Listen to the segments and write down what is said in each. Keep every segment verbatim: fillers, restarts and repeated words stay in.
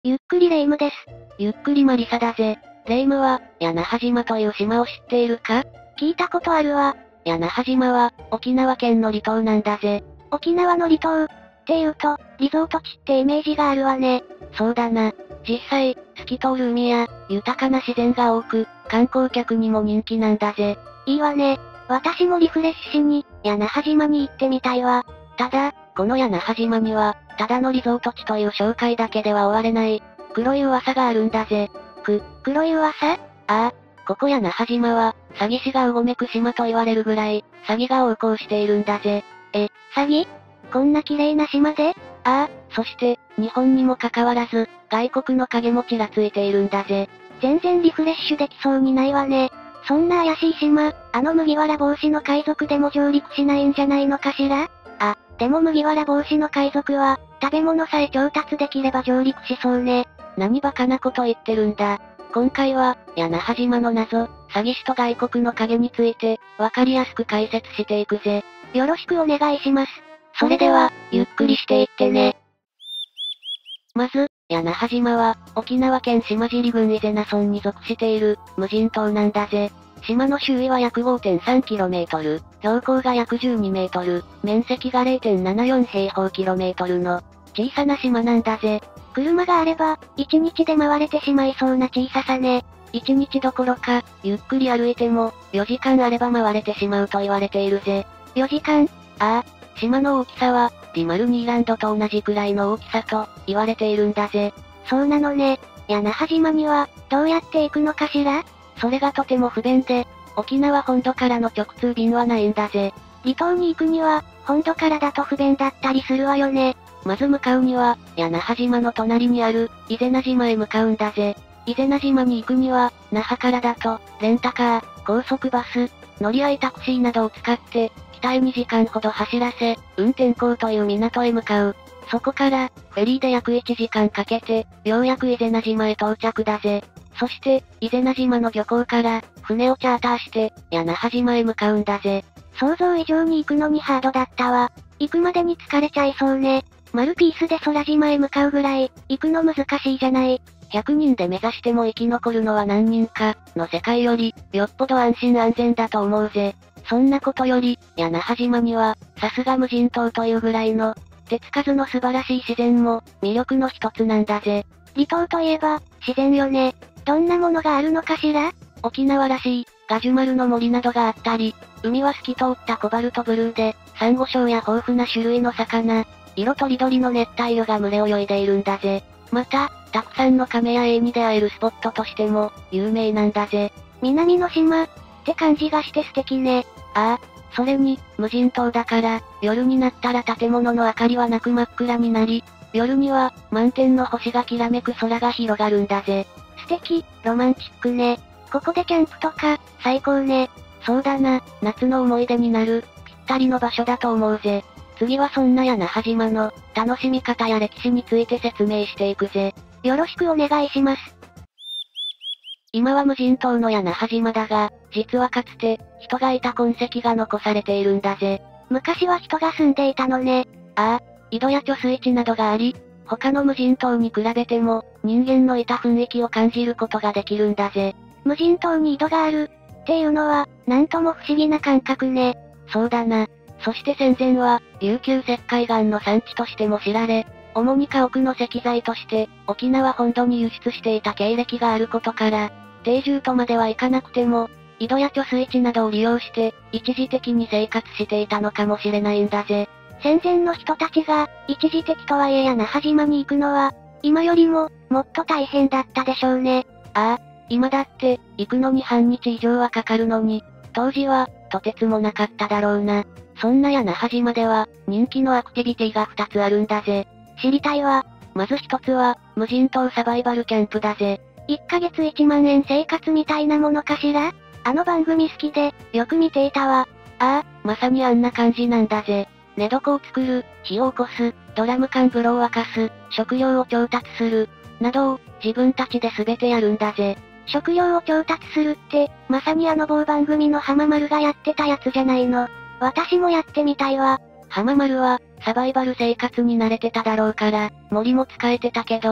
ゆっくりレ夢ムです。 ゆっくりマリサだぜ。レ夢ムは、屋那覇島という島を知っているか？ 聞いたことあるわ。 屋那覇島は、沖縄県の離島なんだぜ。 沖縄の離島っていうと、リゾート地ってイメージがあるわね。 そうだな。実際、透き通る海や、豊かな自然が多く、観光客にも人気なんだぜ。 いいわね。私もリフレッシュしに、屋那覇島に行ってみたいわ。 ただ、この屋那覇島には、ただのリゾート地という紹介だけでは終われない、黒い噂があるんだぜ。 く、黒い噂？ ああ、ここ屋那覇島は、詐欺師がうごめく島と言われるぐらい、詐欺が横行しているんだぜ。 え、詐欺？こんな綺麗な島で？ ああ、そして、日本にもかかわらず、外国の影もちらついているんだぜ。 全然リフレッシュできそうにないわね。そんな怪しい島、あの麦わら帽子の海賊でも上陸しないんじゃないのかしら？あ、でも麦わら帽子の海賊は、食べ物さえ調達できれば上陸しそうね。 何バカなこと言ってるんだ。今回は、屋那覇島の謎、詐欺師と外国の影について、わかりやすく解説していくぜ。 よろしくお願いします。 それでは、ゆっくりしていってね。まず、屋那覇島は、沖縄県島尻郡伊是名村に属している、無人島なんだぜ。島の周囲は約 ごてんさんキロメートル、標高が約じゅうにメートル、面積が れいてんななよん平方キロメートルの、小さな島なんだぜ。 車があれば、一日で回れてしまいそうな小ささね。 一日どころか、ゆっくり歩いても、よじかんあれば回れてしまうと言われているぜ。 よじかん？ ああ、島の大きさは、ディマルニーランドと同じくらいの大きさと、言われているんだぜ。 そうなのね。屋那覇島には、どうやって行くのかしら？ それがとても不便で、沖縄本土からの直通便はないんだぜ。 離島に行くには、本土からだと不便だったりするわよね。 まず向かうには、屋那覇島の隣にある、伊是名島へ向かうんだぜ。伊是名島に行くには、那覇からだと、レンタカー、高速バス、乗り合いタクシーなどを使って、北へにじかんほど走らせ、運転港という港へ向かう。そこから、フェリーで約いちじかんかけて、ようやく伊是名島へ到着だぜ。そして、伊是名島の漁港から、船をチャーターして、屋那覇島へ向かうんだぜ。 想像以上に行くのにハードだったわ。行くまでに疲れちゃいそうね。マルピースで空島へ向かうぐらい、行くの難しいじゃない。 ひゃくにんで目指しても生き残るのは何人か、の世界より、よっぽど安心安全だと思うぜ。そんなことより、屋那覇島には、さすが無人島というぐらいの、手つかずの素晴らしい自然も、魅力の一つなんだぜ。 離島といえば、自然よね。どんなものがあるのかしら？ 沖縄らしい、ガジュマルの森などがあったり、海は透き通ったコバルトブルーで、サンゴ礁や豊富な種類の魚、色とりどりの熱帯魚が群れ泳いでいるんだぜ。また、たくさんの亀やエイに出会えるスポットとしても、有名なんだぜ。 南の島、って感じがして素敵ね。 ああ、それに、無人島だから、夜になったら建物の明かりはなく真っ暗になり、夜には、満天の星がきらめく空が広がるんだぜ。 素敵、ロマンチックね。ここでキャンプとか、最高ね。 そうだな、夏の思い出になる、ぴったりの場所だと思うぜ。次はそんな屋那覇島の、楽しみ方や歴史について説明していくぜ。 よろしくお願いします。 今は無人島の屋那覇島だが、実はかつて、人がいた痕跡が残されているんだぜ。 昔は人が住んでいたのね。 ああ、井戸や貯水池などがあり、他の無人島に比べても、人間のいた雰囲気を感じることができるんだぜ。 無人島に井戸がある、っていうのは、なんとも不思議な感覚ね。 そうだな。そして戦前は、琉球石灰岩の産地としても知られ、主に家屋の石材として、沖縄本土に輸出していた経歴があることから、定住とまではいかなくても、井戸や貯水池などを利用して、一時的に生活していたのかもしれないんだぜ。 戦前の人たちが、一時的とはいえ屋那覇島に行くのは、今よりも、もっと大変だったでしょうね。 ああ、今だって、行くのに半日以上はかかるのに、当時は、とてつもなかっただろうな。そんな屋那覇島では、人気のアクティビティがふたつあるんだぜ。 知りたいわ。 まずひとつは、無人島サバイバルキャンプだぜ。 いっかげついちまんえん生活みたいなものかしら？あの番組好きで、よく見ていたわ。 ああ、まさにあんな感じなんだぜ。寝床を作る、火を起こす、ドラム缶風呂を沸かす、食料を調達する、などを、自分たちで全てやるんだぜ。 食料を調達するって、まさにあの某番組の浜丸がやってたやつじゃないの。私もやってみたいわ。 浜丸は、サバイバル生活に慣れてただろうから、森も使えてたけど、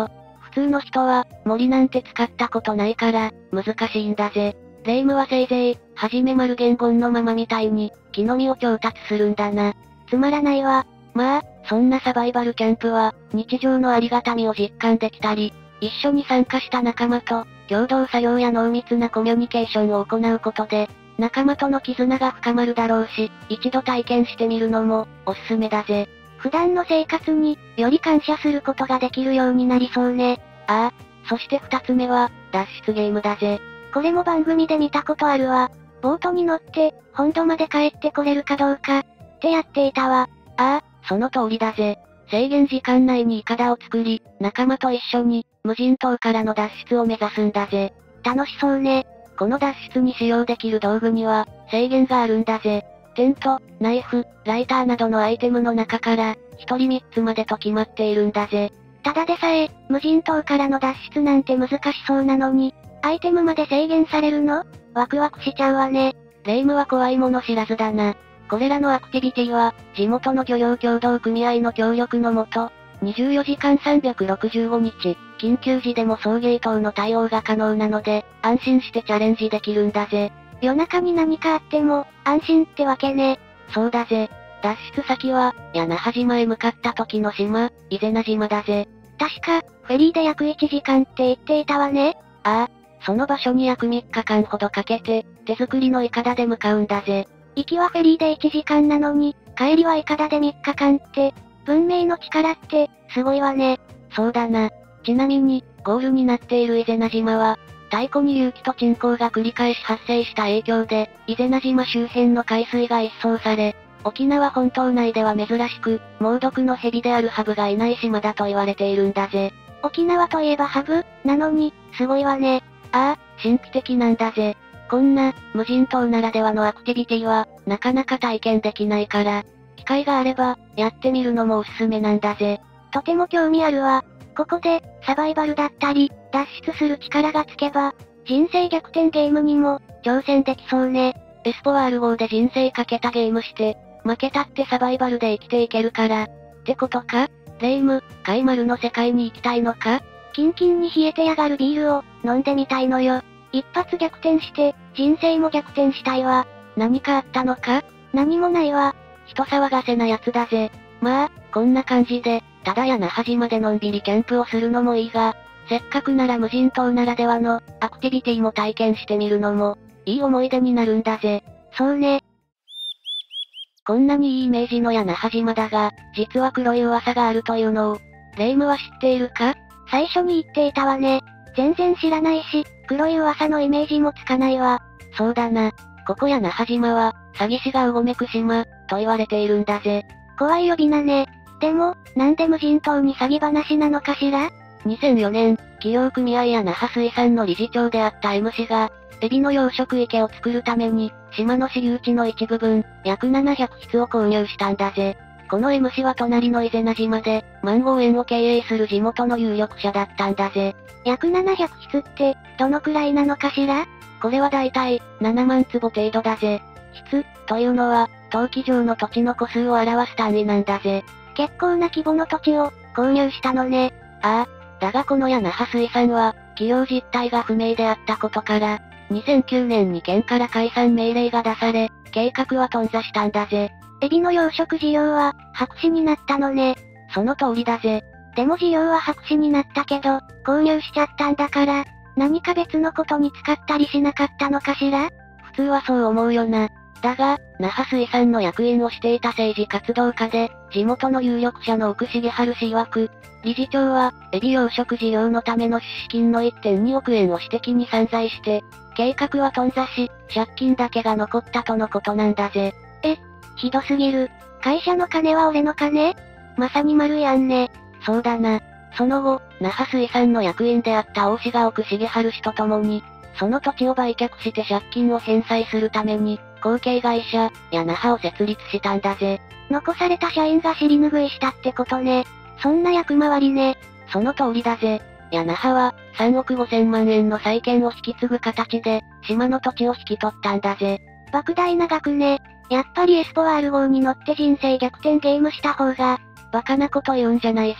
普通の人は、森なんて使ったことないから、難しいんだぜ。霊夢はせいぜい、はじめ丸言言のままみたいに、木の実を調達するんだな。 つまらないわ。 まあ、そんなサバイバルキャンプは、日常のありがたみを実感できたり、一緒に参加した仲間と、共同作業や濃密なコミュニケーションを行うことで、仲間との絆が深まるだろうし、一度体験してみるのも、おすすめだぜ。 普段の生活に、より感謝することができるようになりそうね。 ああ、そして二つ目は、脱出ゲームだぜ。 これも番組で見たことあるわ。ボートに乗って、本土まで帰ってこれるかどうか、ってやっていたわ。 ああ、その通りだぜ。制限時間内にイカダを作り、仲間と一緒に、無人島からの脱出を目指すんだぜ。 楽しそうね。 この脱出に使用できる道具には、制限があるんだぜ。テント、ナイフ、ライターなどのアイテムの中から、一人三つまでと決まっているんだぜ。 ただでさえ、無人島からの脱出なんて難しそうなのに、アイテムまで制限されるの？ワクワクしちゃうわね。 霊夢は怖いもの知らずだな。これらのアクティビティは、地元の漁業協同組合の協力のもと、にじゅうよじかんさんびゃくろくじゅうごにち、緊急時でも送迎等の対応が可能なので、安心してチャレンジできるんだぜ。 夜中に何かあっても、安心ってわけね。 そうだぜ。脱出先は、屋那覇島へ向かった時の島、伊是名島だぜ。 確か、フェリーで約いちじかんって言っていたわね。 ああ、その場所に約みっかかんほどかけて、手作りのイカダで向かうんだぜ。 行きはフェリーでいちじかんなのに、帰りはイカダでみっかかんって、文明の力って、すごいわね。 そうだな。ちなみに、ゴールになっている伊是名島は、太古に隆起と沈降が繰り返し発生した影響で、伊是名島周辺の海水が一掃され、沖縄本島内では珍しく、猛毒の蛇であるハブがいない島だと言われているんだぜ。 沖縄といえばハブなのに、すごいわね。 ああ、神秘的なんだぜ。こんな、無人島ならではのアクティビティは、なかなか体験できないから、機会があれば、やってみるのもおすすめなんだぜ。 とても興味あるわ。ここで、サバイバルだったり、脱出する力がつけば、人生逆転ゲームにも、挑戦できそうね。 エスポワール号で人生かけたゲームして、負けたってサバイバルで生きていけるから、ってことか？霊夢、海丸の世界に行きたいのか？ キンキンに冷えてやがるビールを、飲んでみたいのよ。一発逆転して、人生も逆転したいわ。 何かあったのか？ 何もないわ。 人騒がせなやつだぜ。まあ、こんな感じで、ただや那覇島でのんびりキャンプをするのもいいが、せっかくなら無人島ならではの、アクティビティも体験してみるのも、いい思い出になるんだぜ。 そうね。 こんなにいいイメージのや那覇島だが、実は黒い噂があるというのを、霊夢は知っているか？ 最初に言っていたわね。全然知らないし、黒い噂のイメージもつかないわ。 そうだな。ここや那覇島は、詐欺師がうごめく島、と言われているんだぜ。 怖い呼び名ね。でも、なんで無人島に詐欺話なのかしら？ にせんよねん、企業組合や那覇水産の理事長であった M 氏が、エビの養殖池を作るために、島の私有地の一部分、約ななひゃくひつを購入したんだぜ。この M 氏は隣の伊是名島で、マンゴー園を経営する地元の有力者だったんだぜ。 約ななひゃくひつって、どのくらいなのかしら？ これはだいたい、ななまんつぼ程度だぜ。ひつ、というのは、登記上の土地の個数を表す単位なんだぜ。 結構な規模の土地を、購入したのね。 ああ、だがこのや那覇水産は、企業実態が不明であったことから、にせんきゅうねんに県から解散命令が出され、計画は頓挫したんだぜ。 エビの養殖事業は、白紙になったのね。 その通りだぜ。 でも事業は白紙になったけど、購入しちゃったんだから、何か別のことに使ったりしなかったのかしら？ 普通はそう思うよな。だが、那覇水産の役員をしていた政治活動家で、地元の有力者の奥重春氏曰く、理事長は、エビ養殖事業のための出資金の いってんにおくえんを私的に散財して、計画は頓挫し、借金だけが残ったとのことなんだぜ。 え、ひどすぎる。会社の金は俺の金？まさに丸やんね。 そうだな。その後、那覇水産の役員であった大志が奥重春氏と共に、その土地を売却して借金を返済するために、後継会社、や那覇を設立したんだぜ。 残された社員が尻拭いしたってことね。そんな役回りね。 その通りだぜ。や那覇は、さんおくごせんまんえんの債権を引き継ぐ形で、島の土地を引き取ったんだぜ。 莫大な額ね。やっぱりエスポワール号に乗って人生逆転ゲームした方が、 バカなこと言うんじゃないぜ。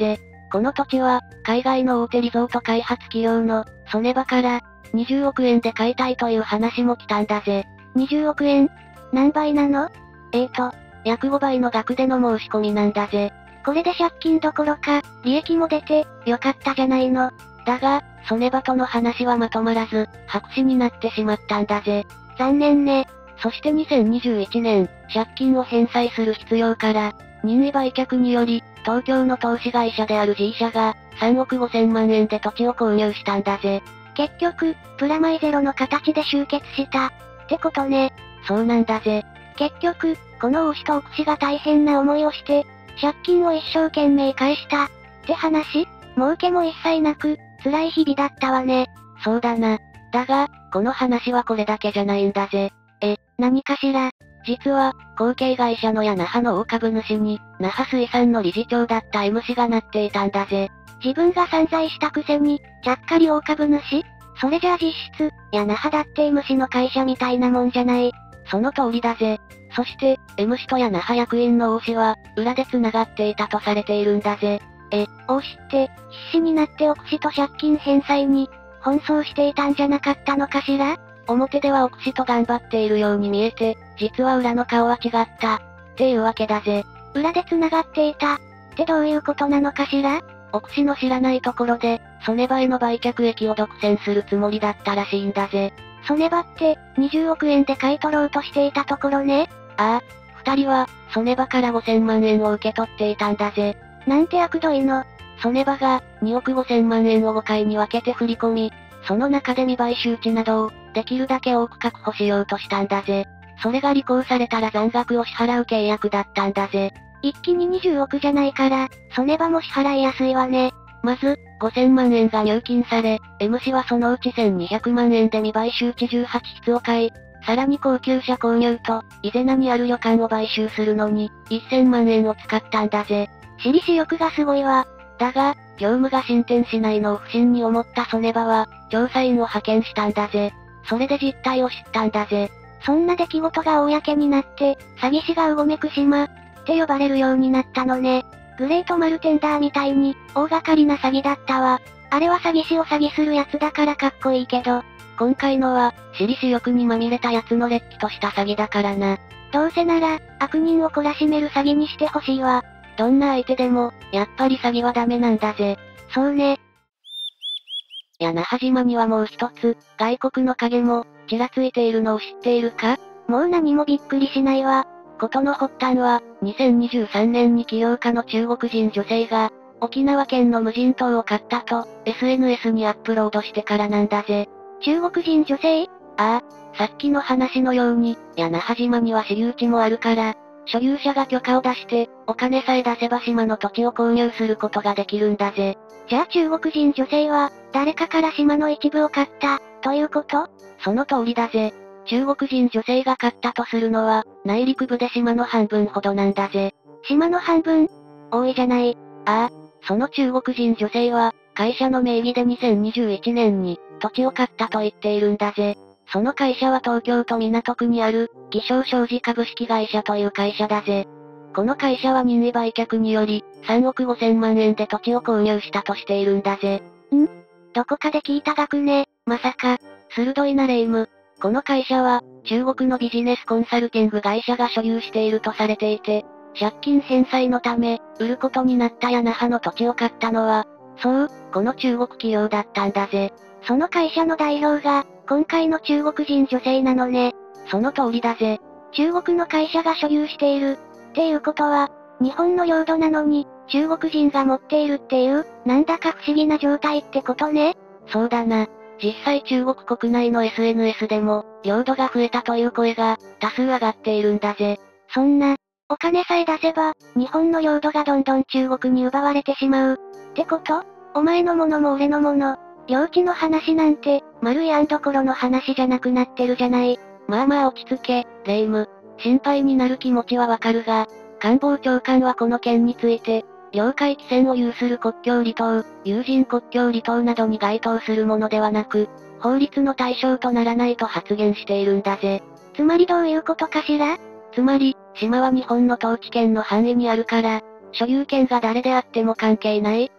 この土地は、海外の大手リゾート開発企業の、ソネバから、にじゅうおくえんで買いたいという話も来たんだぜ。 にじゅうおくえん？何倍なの？ えーと、約ごばいの額での申し込みなんだぜ。 これで借金どころか、利益も出て、よかったじゃないの。 だが、ソネバとの話はまとまらず、白紙になってしまったんだぜ。 残念ね。 そしてにせんにじゅういちねん、借金を返済する必要から、任意売却により、東京の投資会社である G 社が、さんおくごせんまんえんで土地を購入したんだぜ。 結局、プラマイゼロの形で集結した。ってことね。 そうなんだぜ。 結局、この大氏と奥氏が大変な思いをして、借金を一生懸命返した。って話？儲けも一切なく、辛い日々だったわね。 そうだな。だが、この話はこれだけじゃないんだぜ。 え、何かしら？ 実は、後継会社のヤナハの大株主に、那覇水産の理事長だった M 氏がなっていたんだぜ。 自分が散財したくせに、ちゃっかり大株主？それじゃあ実質、ヤナハだって M 氏の会社みたいなもんじゃない。 その通りだぜ。そして、M 氏とヤナハ役員の王氏は、裏で繋がっていたとされているんだぜ。 え、王氏って、必死になって奥氏と借金返済に、奔走していたんじゃなかったのかしら？ 表では奥氏と頑張っているように見えて、実は裏の顔は違った。っていうわけだぜ。 裏で繋がっていた。ってどういうことなのかしら？ 奥氏の知らないところで、ソネバへの売却益を独占するつもりだったらしいんだぜ。 ソネバって、にじゅうおくえんで買い取ろうとしていたところね。 ああ、二人は、ソネバからごせんまんえんを受け取っていたんだぜ。 なんて悪どいの。 ソネバが、におくごせんまんえんをごかいに分けて振り込み、その中で未買収地などを、できるだけ多く確保しようとしたんだぜ。それが履行されたら残額を支払う契約だったんだぜ。 一気ににじゅうおくじゃないから、ソネバも支払いやすいわね。 まず、ごせんまんえんが入金され、M 氏はそのうちせんにひゃくまんえんで未買収地じゅうはちひつを買い、さらに高級車購入と、伊是名にある旅館を買収するのに、せんまんえんを使ったんだぜ。 私利私欲がすごいわ。 だが、業務が進展しないのを不審に思ったソネバは、調査員を派遣したんだぜ。それで実態を知ったんだぜ。 そんな出来事が公になって、詐欺師がうごめく島、って呼ばれるようになったのね。グレートマルテンダーみたいに、大掛かりな詐欺だったわ。あれは詐欺師を詐欺するやつだからかっこいいけど、 今回のは、私利私欲にまみれた奴のれっきとした詐欺だからな。 どうせなら、悪人を懲らしめる詐欺にしてほしいわ。 どんな相手でも、やっぱり詐欺はダメなんだぜ。 そうね。 屋那覇島にはもう一つ、外国の影も、ちらついているのを知っているか？ もう何もびっくりしないわ。 事の発端は、にせんにじゅうさんねんに起業家の中国人女性が、沖縄県の無人島を買ったと、エスエヌエス にアップロードしてからなんだぜ。 中国人女性？ ああ、さっきの話のように、屋那覇島には私有地もあるから、所有者が許可を出して、お金さえ出せば島の土地を購入することができるんだぜ。 じゃあ中国人女性は、誰かから島の一部を買った、ということ？ その通りだぜ。中国人女性が買ったとするのは、内陸部で島の半分ほどなんだぜ。 島の半分？多いじゃない。 ああ、その中国人女性は、会社の名義でにせんにじゅういちねんに、土地を買ったと言っているんだぜ。その会社は東京都港区にある、偽証商事株式会社という会社だぜ。この会社は任意売却により、さんおくごせんまんえんで土地を購入したとしているんだぜ。 ん？どこかで聞いた額ね。 まさか、鋭いなレ夢ム。この会社は、中国のビジネスコンサルティング会社が所有しているとされていて、借金返済のため、売ることになった屋那覇の土地を買ったのは、そう、この中国企業だったんだぜ。 その会社の代表が、今回の中国人女性なのね。 その通りだぜ。 中国の会社が所有している。っていうことは、日本の領土なのに、中国人が持っているっていう、なんだか不思議な状態ってことね。 そうだな。実際中国国内の エスエヌエス でも、領土が増えたという声が、多数上がっているんだぜ。 そんな、お金さえ出せば、日本の領土がどんどん中国に奪われてしまう。ってこと？お前のものも俺のもの。領地の話なんて、丸いあんどころの話じゃなくなってるじゃない。 まあまあ落ち着け、レ夢ム。心配になる気持ちはわかるが、官房長官はこの件について、領海規制を有する国境離島、有人国境離島などに該当するものではなく、法律の対象とならないと発言しているんだぜ。 つまりどういうことかしら？ つまり、島は日本の統治権の範囲にあるから、所有権が誰であっても関係ない、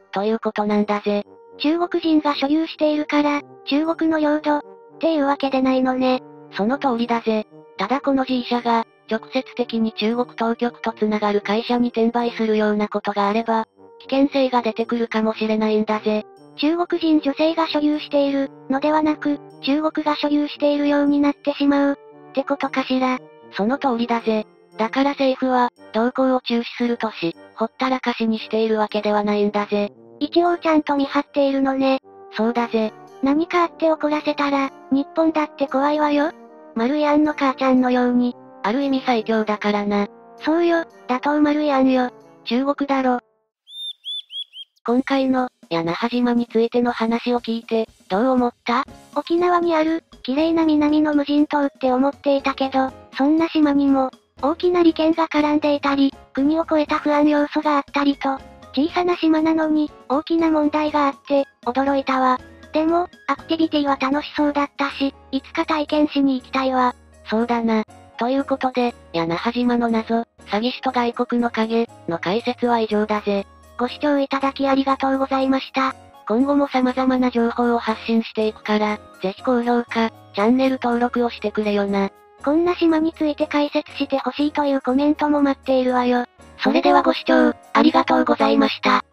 ということなんだぜ。 中国人が所有しているから、中国の領土、っていうわけでないのね。 その通りだぜ。ただこの G 社が、直接的に中国当局と繋がる会社に転売するようなことがあれば、危険性が出てくるかもしれないんだぜ。 中国人女性が所有している、のではなく、中国が所有しているようになってしまう、ってことかしら。 その通りだぜ。だから政府は、動向を注視するとし、ほったらかしにしているわけではないんだぜ。 一応ちゃんと見張っているのね。 そうだぜ。 何かあって怒らせたら、日本だって怖いわよ。丸いアンの母ちゃんのように。 ある意味最強だからな。 そうよ、打倒丸いアンよ。 中国だろ。今回の、屋那覇島についての話を聞いて、どう思った？ 沖縄にある、綺麗な南の無人島って思っていたけど、そんな島にも、大きな利権が絡んでいたり、国を越えた不安要素があったりと、小さな島なのに、大きな問題があって、驚いたわ。でも、アクティビティは楽しそうだったし、いつか体験しに行きたいわ。 そうだな。ということで、屋那覇島の謎、詐欺師と外国の影、の解説は以上だぜ。 ご視聴いただきありがとうございました。 今後も様々な情報を発信していくから、ぜひ高評価、チャンネル登録をしてくれよな。 こんな島について解説してほしいというコメントも待っているわよ。 それではご視聴、ありがとうございました。